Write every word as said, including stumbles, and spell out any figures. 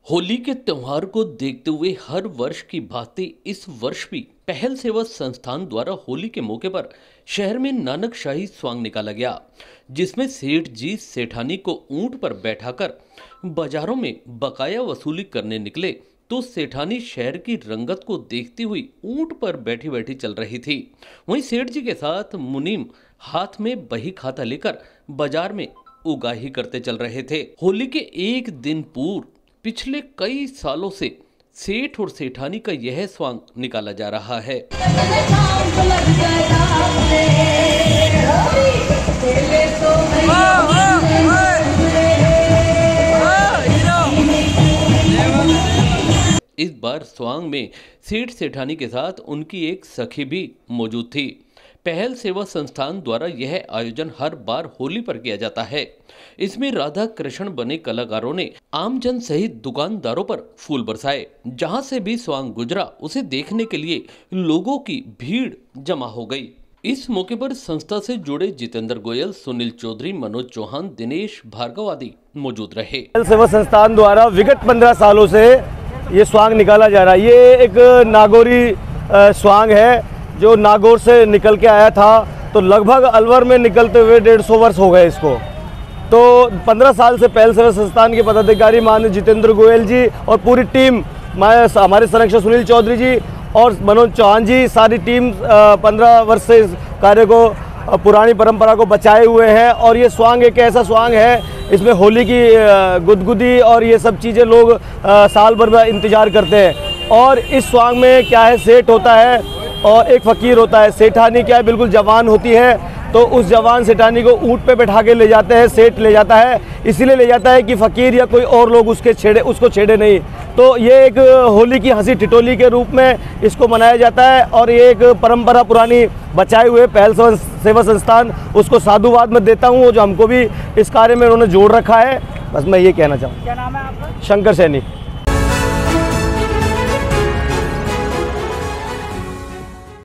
होली के त्योहार को देखते हुए हर वर्ष की भांति इस वर्ष भी पहल सेवा संस्थान द्वारा होली के मौके पर शहर में नानक शाही स्वांग निकाला गया, जिसमें सेठ जी सेठानी को ऊंट पर बैठाकर बाजारों में बकाया वसूली करने निकले तो सेठानी शहर की रंगत को देखती हुई ऊंट पर बैठी बैठी चल रही थी। वहीं सेठ जी के साथ मुनीम हाथ में बही खाता लेकर बाजार में उगाही करते चल रहे थे। होली के एक दिन पूर्व पिछले कई सालों से सेठ और सेठानी का यह स्वांग निकाला जा रहा है। इस बार स्वांग में सेठ सेठानी के साथ उनकी एक सखी भी मौजूद थी। पहल सेवा संस्थान द्वारा यह आयोजन हर बार होली पर किया जाता है। इसमें राधा कृष्ण बने कलाकारों ने आमजन सहित दुकानदारों पर फूल बरसाए। जहां से भी स्वांग गुजरा उसे देखने के लिए लोगों की भीड़ जमा हो गई। इस मौके पर संस्था से जुड़े जितेंद्र गोयल, सुनील चौधरी, मनोज चौहान, दिनेश भार्गव आदि मौजूद रहे। पहल सेवा संस्थान द्वारा विगत पंद्रह सालों से ये स्वांग निकाला जा रहा है। ये एक नागौरी स्वांग है जो नागौर से निकल के आया था, तो लगभग अलवर में निकलते हुए डेढ़ सौ वर्ष हो गए इसको। तो पंद्रह साल से पहल सेवा संस्थान के पदाधिकारी माननीय जितेंद्र गोयल जी और पूरी टीम, हमारे संरक्षक सुनील चौधरी जी और मनोज चौहान जी, सारी टीम पंद्रह वर्ष से इस कार्य को, पुरानी परंपरा को बचाए हुए हैं। और ये स्वांग एक ऐसा स्वांग है, इसमें होली की गुदगुदी और ये सब चीज़ें लोग साल भर में इंतजार करते हैं। और इस स्वांग में क्या है, सेठ होता है और एक फ़कीर होता है। सेठानी क्या है, बिल्कुल जवान होती है, तो उस जवान सेठानी को ऊँट पे बैठा के ले जाते हैं, सेठ ले जाता है। इसीलिए ले जाता है कि फ़कीर या कोई और लोग उसके छेड़े उसको छेड़े नहीं। तो ये एक होली की हंसी ठिठोली के रूप में इसको मनाया जाता है और ये एक परंपरा पुरानी बचाए हुए पहल सेवा संस्थान, उसको साधुवाद में देता हूँ जो हमको भी इस कार्य में उन्होंने जोड़ रखा है। बस मैं ये कहना चाहूँ। क्या नाम है आपका? शंकर सैनी।